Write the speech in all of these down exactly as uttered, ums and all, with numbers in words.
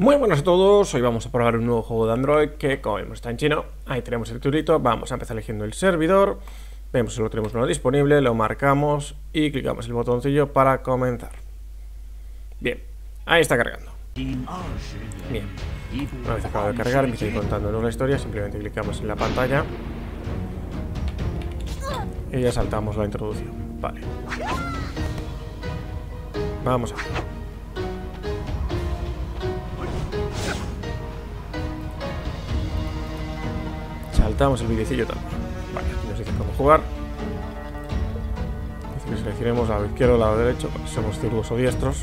Muy buenas a todos, hoy vamos a probar un nuevo juego de Android que, como vemos, está en chino. Ahí tenemos el turito, vamos a empezar eligiendo el servidor. Vemos si lo tenemos uno disponible, lo marcamos y clicamos el botoncillo para comenzar. Bien, ahí está cargando. Bien, una vez acabado de cargar, empieza a ir contándonos la historia. Simplemente clicamos en la pantalla y ya saltamos la introducción. Vale, vamos a ver. Saltamos el videocillo también. Vale, aquí nos dice cómo jugar. Dice que seleccionemos lado izquierdo o lado derecho, porque somos zurdos o diestros.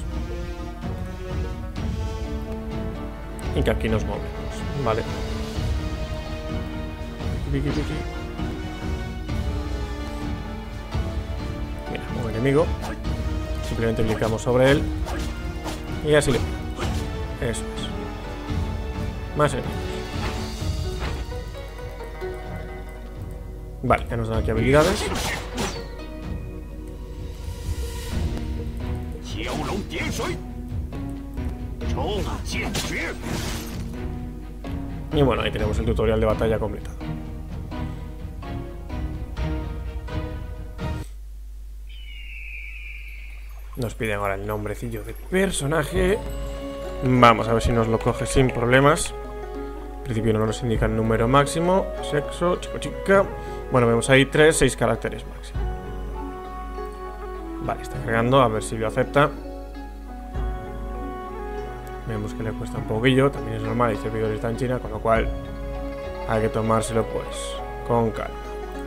Y que aquí nos movemos. Vale. Piqui, piqui, piqui. Mira, un enemigo. Simplemente clicamos sobre él. Y así le ponemos. Eso es. Más enemigos. Vale, ya nos dan aquí habilidades. Y bueno, ahí tenemos el tutorial de batalla completado. Nos piden ahora el nombrecillo de personaje. Vamos a ver si nos lo coge sin problemas. En principio no nos indica el número máximo. Sexo, chico, chica. Bueno, vemos ahí tres, seis caracteres máximo. Vale, está cargando, a ver si lo acepta. Vemos que le cuesta un poquillo, también es normal, el servidor está en China, con lo cual hay que tomárselo pues con calma.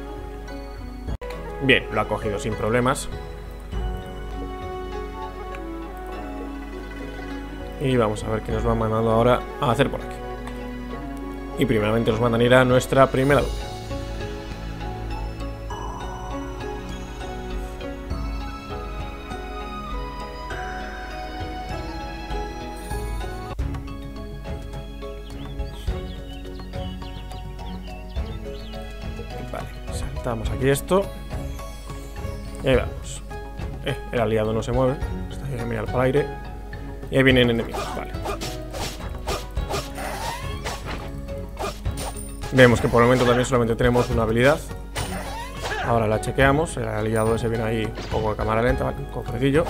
Bien, lo ha cogido sin problemas. Y vamos a ver qué nos va mandando ahora a hacer por aquí. Y primeramente nos mandan a ir a nuestra primera duda. Vale, saltamos aquí esto. Y ahí vamos. Eh, el aliado no se mueve. Está ahí a mirar para el aire. Y ahí vienen enemigos, vale. Vemos que por el momento también solamente tenemos una habilidad. Ahora la chequeamos. El aliado ese viene ahí un poco de cámara lenta, ¿vale? Un cofrecillo.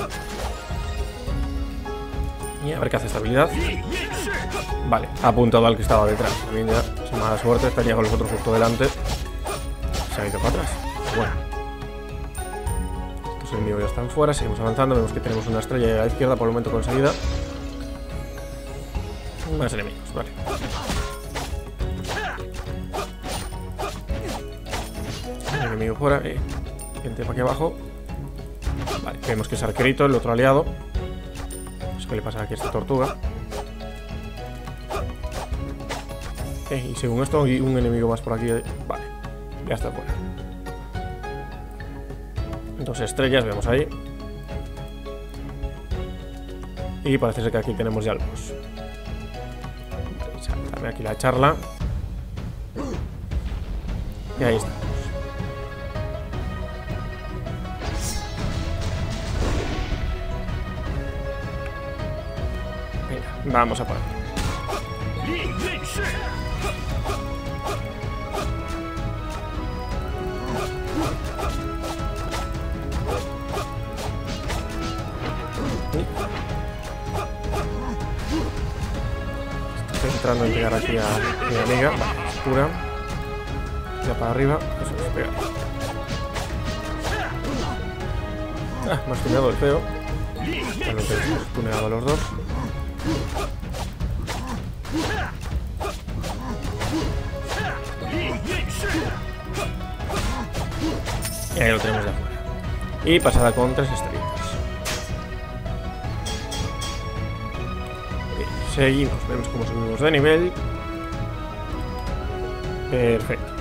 Y a ver qué hace esta habilidad. Vale, ha apuntado al que estaba detrás. También ya, sin mala suerte, estaría con los otros justo delante. Se ha ido para atrás. Bueno, estos enemigos ya están fuera. Seguimos avanzando. Vemos que tenemos una estrella a la izquierda por el momento conseguida. Más enemigos, vale. Enemigo fuera, eh. Gente para aquí abajo. Vale, vemos que es arquerito, el otro aliado. Es que le pasa aquí a esta tortuga. Eh, y según esto, hay un enemigo más por aquí. Eh. Vale, ya está fuera. Dos estrellas, vemos ahí. Y parece ser que aquí tenemos ya el boss. Vale, saltame aquí la charla. Y ahí está. Vamos a por aquí. Estoy entrando en pegar aquí a mi amiga. Oscura. Ya para arriba. Eso es, pegar. Ah, me ha estuneado el feo. Realmente hemos estuneado a los dos. Y ahí lo tenemos de afuera. Y pasada con tres estrellitas. Bien, seguimos. Vemos cómo subimos de nivel. Perfecto.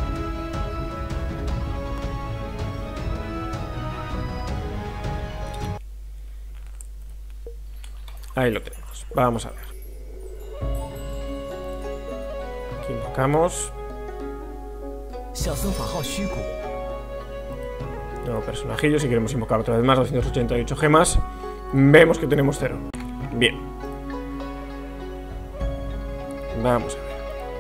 Ahí lo tenemos. Vamos a ver. Aquí invocamos. Nuevo personajillo. Si queremos invocar otra vez más, doscientas ochenta y ocho gemas. Vemos que tenemos cero. Bien. Vamos a ver.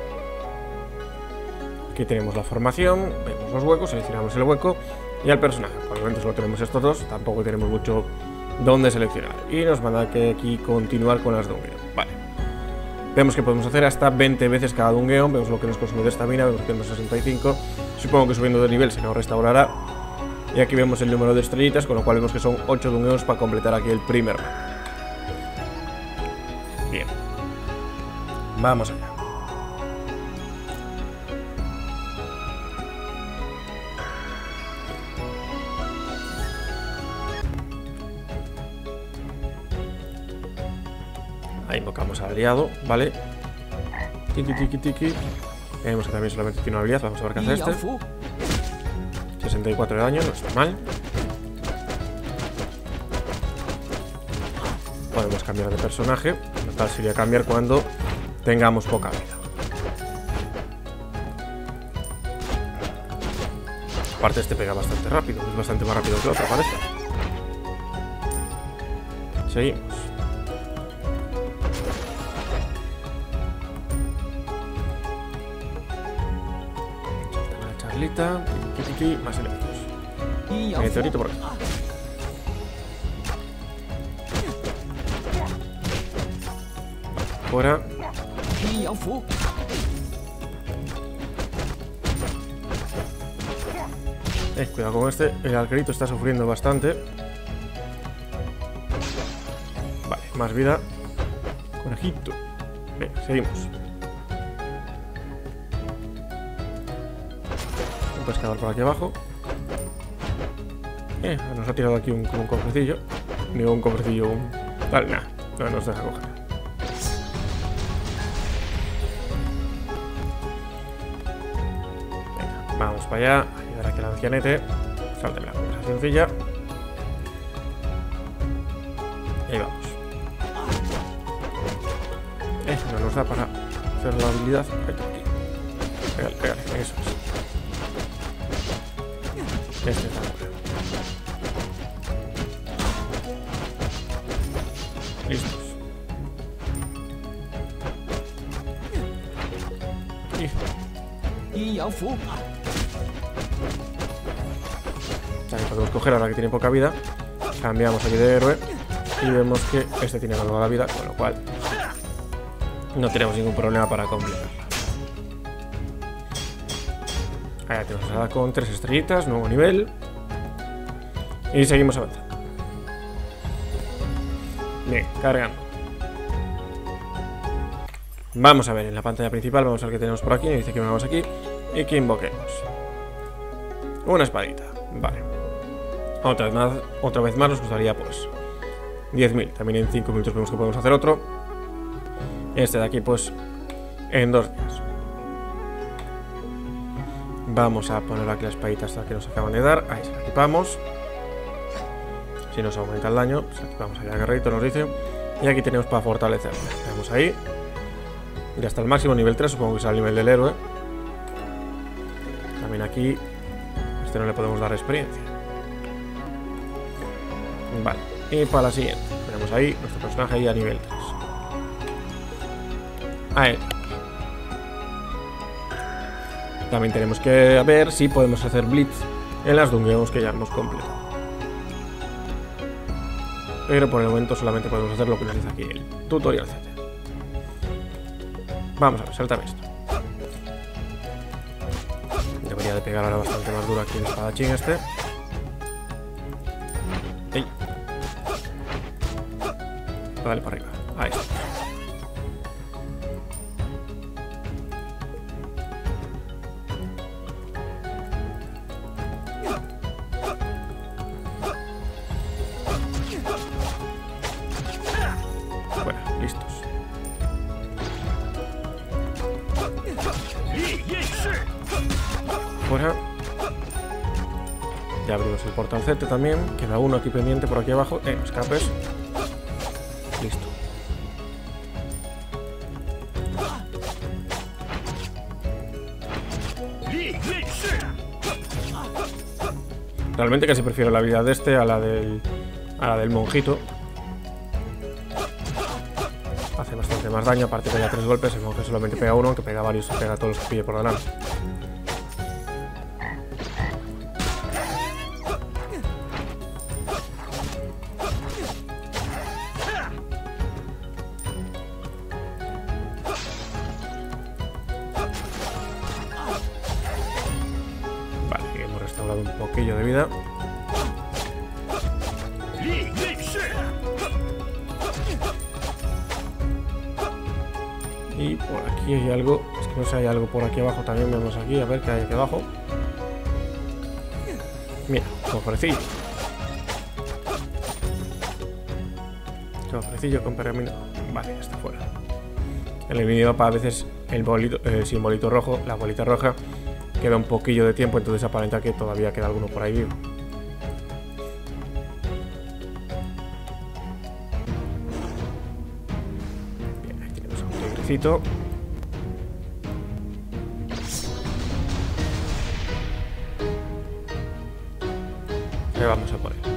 Aquí tenemos la formación, vemos los huecos, seleccionamos el hueco y al personaje. Por el momento solo tenemos estos dos, tampoco tenemos mucho donde seleccionar. Y nos manda que aquí continuar con las dungeons. Vale. Vemos que podemos hacer hasta veinte veces cada dungeon, vemos lo que nos consume de estamina, vemos que tenemos sesenta y cinco. Supongo que subiendo de nivel se nos restaurará. Y aquí vemos el número de estrellitas, con lo cual vemos que son ocho dungeons para completar aquí el primer mapa. Bien. Vamos allá. Ahí invocamos al aliado, ¿vale? Tiki, tiki, tiki. Vemos que también solamente tiene una habilidad. Vamos a ver qué hace este. sesenta y cuatro de daño, no está mal. Podemos cambiar de personaje. Lo tal sería cambiar cuando tengamos poca vida. Aparte este pega bastante rápido. Es bastante más rápido que el otro, parece. Seguimos. Charlita, tiki, tiki, más enemigos. Meteorito por aquí. Fuera. Eh, cuidado con este. El arquerito está sufriendo bastante. Vale, más vida. Conejito. Venga, seguimos. Un pescador por aquí abajo. Eh, nos ha tirado aquí un, como un cofrecillo. Digo un cofrecillo. Un... Vale, nada. No nos deja coger. Venga, vamos para allá. Ayudar aquí al ancianete. Sáltame la conversacioncilla. Y ahí vamos. Eh, no nos da para hacer la habilidad. Pégale, pégale, eso es. Este está bueno. Listos. Y... También podemos coger ahora que tiene poca vida. Cambiamos aquí de héroe. Y vemos que este tiene algo de vida, con lo cual no tenemos ningún problema para completarla. Ahí tenemos a con tres estrellitas, nuevo nivel. Y seguimos avanzando. Bien, cargando. Vamos a ver en la pantalla principal, vamos a ver qué tenemos por aquí. Me dice que vamos aquí y que invoquemos una espadita. Vale. Otra vez más, otra vez más nos costaría pues diez mil. También en cinco minutos vemos que podemos hacer otro. Este de aquí pues en dos días. Vamos a poner aquí la espadita hasta que nos acaban de dar. Ahí se la equipamos. Si nos aumenta el daño, pues equipamos allá guerrito, nos dice. Y aquí tenemos para fortalecer. Tenemos ahí. Y hasta el máximo nivel tres, supongo que será el nivel del héroe. También aquí. A este no le podemos dar experiencia. Vale. Y para la siguiente. Tenemos ahí nuestro personaje ahí a nivel tres. Ahí. También tenemos que ver si podemos hacer blitz en las dungeons que ya hemos completado. Pero por el momento solamente podemos hacer lo que nos dice aquí el tutorial Z. Vamos a ver, saltame esto. Debería de pegar ahora bastante más duro aquí el espadachín este. ¡Ey! Dale para arriba. Ahí está. Bueno, listos. Fuera. Ya abrimos el portal Z también. Queda uno aquí pendiente por aquí abajo. Eh, escapes. Listo. Realmente casi prefiero la habilidad de este a la del, a la del monjito. Hace bastante bastante más daño. Aparte pega tres golpes, el monje solamente pega uno, aunque pega varios, pega a todos los que pille por delante. Vale, hemos restaurado un poquillo de vida. Y por aquí hay algo, es que no sé, hay algo por aquí abajo también. Vemos aquí, a ver qué hay aquí abajo. Mira, cofrecillo. Cofrecillo con pergamino. Vale, ya está fuera. En el minimapa a veces el, bolito, el simbolito rojo, la bolita roja, queda un poquillo de tiempo, entonces aparenta que todavía queda alguno por ahí vivo. Bien, ahí tenemos un tigrecito. Ahí vamos a por él.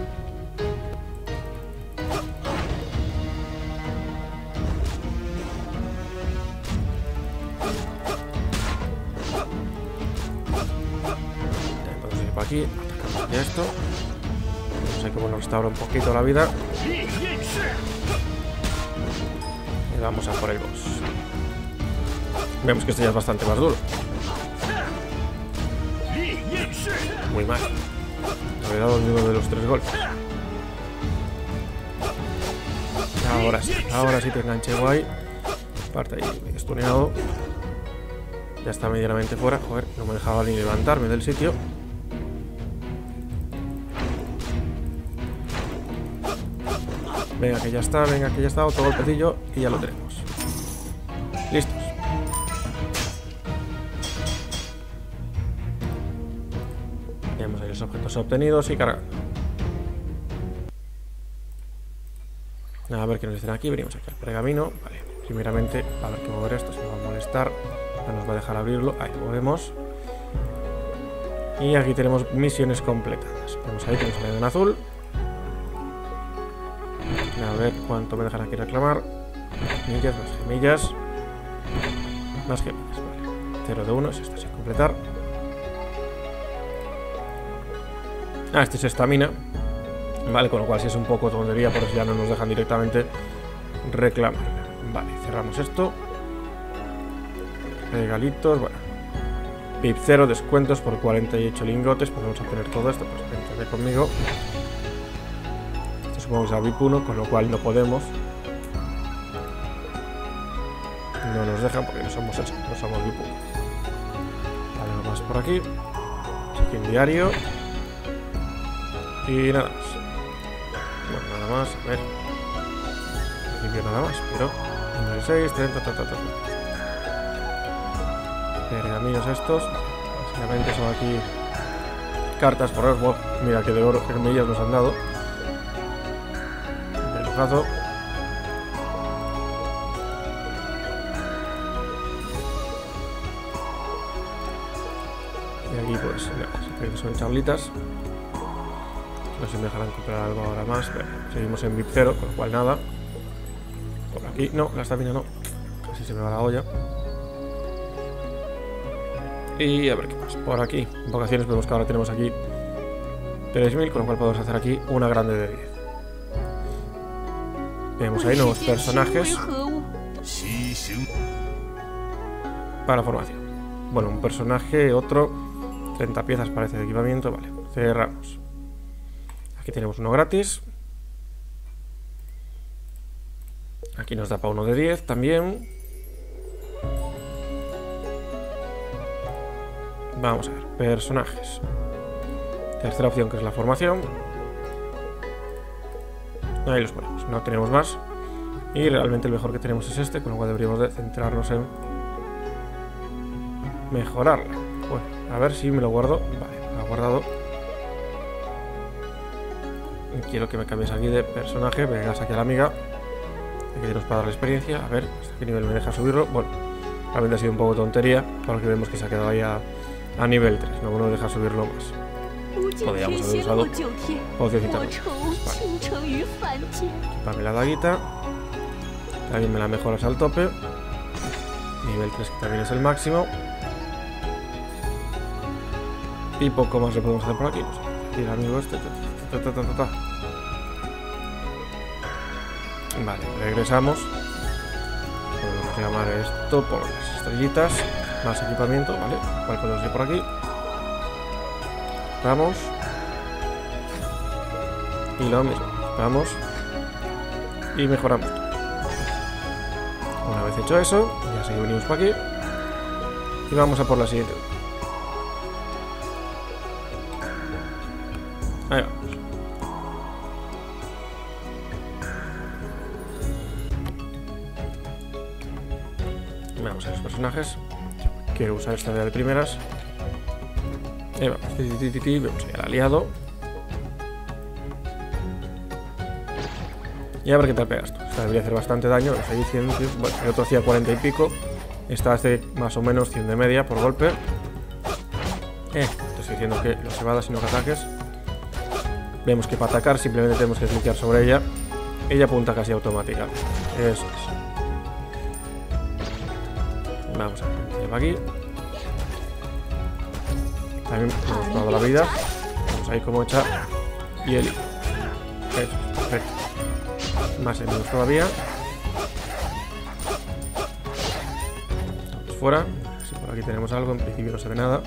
Aquí, atacamos ya esto. No sé cómo nos restaura un poquito la vida. Y vamos a por el boss. Vemos que este ya es bastante más duro. Muy mal. Le he dado uno de los tres golpes. Ahora sí, ahora sí te enganché guay. Parte ahí, me he stuneado. Ya está medianamente fuera. Joder, no me dejaba ni levantarme del sitio. Venga, que ya está, venga, que ya está, otro golpecillo y ya lo tenemos. Listos. Tenemos ahí los objetos obtenidos y cargando. A ver qué nos dicen aquí, venimos aquí al pergamino. Vale, primeramente, a ver qué mover esto, si nos va a molestar. No nos va a dejar abrirlo, ahí lo movemos. Y aquí tenemos misiones completadas. Vemos ahí que nos sale en azul. A ver cuánto me dejan aquí reclamar. Gemillas, más gemillas. Más gemillas, vale. cero de uno, es esto sin completar. Ah, este es estamina. Vale, con lo cual si es un poco tontería, por eso ya no nos dejan directamente reclamar. Vale, cerramos esto. Regalitos, bueno. V I P cero, descuentos por cuarenta y ocho lingotes. Podemos obtener todo esto, pues vente conmigo. Vamos a V I P uno, con lo cual no podemos. No nos dejan porque no somos eso, no somos V I P uno. Vale, algo más por aquí. Check-in diario. Y nada más. Bueno, nada más, a ver. En principio nada más, pero número seis, treinta, ta, ta, ta, ta. Pergaminos estos. Básicamente son aquí cartas, correos. Wow, mira que de oro, gemillas nos han dado. Caso. Y aquí pues nada, son charlitas. No sé si me dejarán comprar algo ahora más. Bueno, seguimos en V I P cero, con lo cual nada. Por aquí, no, la estamina no. Casi se me va la olla. Y a ver qué más. Por aquí, en vocaciones vemos que ahora tenemos aquí tres mil, con lo cual podemos hacer aquí una grande de diez. Tenemos ahí nuevos personajes para formación. Bueno, un personaje, otro. treinta piezas parece de equipamiento. Vale, cerramos. Aquí tenemos uno gratis. Aquí nos da para uno de diez también. Vamos a ver, personajes. Tercera opción, que es la formación. Ahí los ponemos, no tenemos más. Y realmente el mejor que tenemos es este, con lo cual deberíamos de centrarnos en mejorarla. Bueno, a ver si me lo guardo. Vale, me lo he guardado. Y quiero que me cambies aquí de personaje. Vengas aquí a la amiga. Aquí tenemos para darle experiencia. A ver hasta qué nivel me deja subirlo. Bueno, realmente ha sido un poco tontería, porque vemos que se ha quedado ahí a, a nivel tres. No nos deja subirlo más. Podríamos haber usado pocioncita. Vale. Equipame la daguita. también me la mejoras al tope. Nivel tres, que también es el máximo. Y poco más le podemos hacer por aquí. No sé. Aquí el amigo este. Ta, ta, ta, ta, ta. Vale, regresamos. Podemos llamar esto por las estrellitas. Más equipamiento, ¿vale? ¿Cuál podemos ir por aquí? Vamos. Y lo mismo. Vamos. Y mejoramos. Una vez hecho eso, ya sí venimos por aquí. Y vamos a por la siguiente. Ahí vamos. Vamos a los personajes. Quiero usar esta de primeras. Ahí vamos. Vemos ahí al aliado. Y a ver qué tal pegas esto. Esta debería hacer bastante daño. Lo seguí cien. Bueno, el otro hacía cuarenta y pico. Esta hace más o menos cien de media por golpe. Eh, te estoy diciendo que los evadas y no ataques. Vemos que para atacar simplemente tenemos que clicar sobre ella. Ella apunta casi automática. Eso es. Vamos a ver. Lleva aquí. También hemos dado la vida. Vamos ahí como echar. Y el. Eso es. Perfecto. Más enemigos todavía. Vamos fuera. Si por aquí tenemos algo, en principio no se ve nada.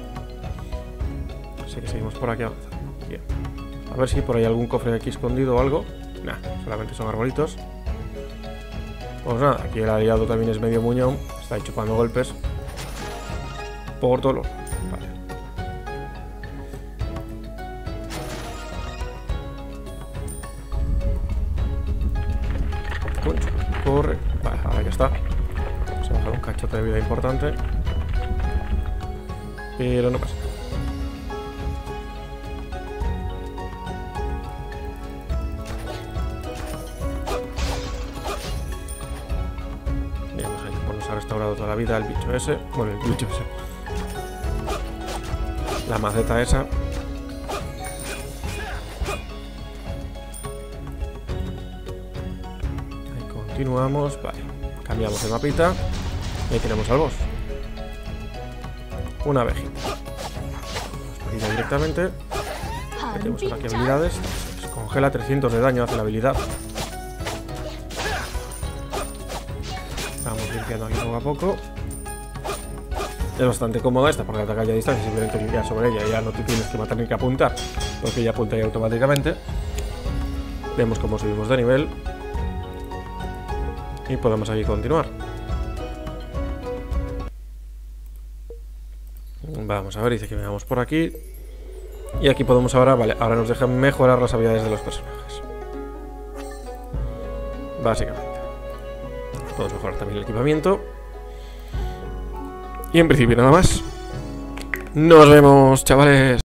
Así que seguimos por aquí avanzando. Bien. A ver si por ahí algún cofre aquí escondido o algo. Nah, solamente son arbolitos. Pues nada, aquí el aliado también es medio muñón. Está ahí chupando golpes. Por todo lo. Vale. Corre. Vale, ahora ya está. Vamos a bajar un cachote de vida importante. Pero no pasa. Veamos ahí cómo nos ha restaurado toda la vida el bicho ese. Bueno, el bicho ese. La maceta esa. Ahí continuamos. Vale. Cambiamos el mapita. Y ahí tenemos al boss. Una abejita. Vamos a ir directamente. Metemos ahora aquí habilidades. Se congela trescientos de daño, hace la habilidad. Vamos limpiando aquí poco a poco. Es bastante cómoda esta porque ataca ya a distancia. Simplemente clicas sobre ella y ya no te tienes que matar ni que apuntar, porque ella apunta ya automáticamente. Vemos cómo subimos de nivel. Y podemos aquí continuar. Vamos a ver, dice que veamos por aquí. Y aquí podemos ahora, vale, ahora nos dejan mejorar las habilidades de los personajes. Básicamente. Podemos mejorar también el equipamiento. Y en principio nada más. Nos vemos, chavales.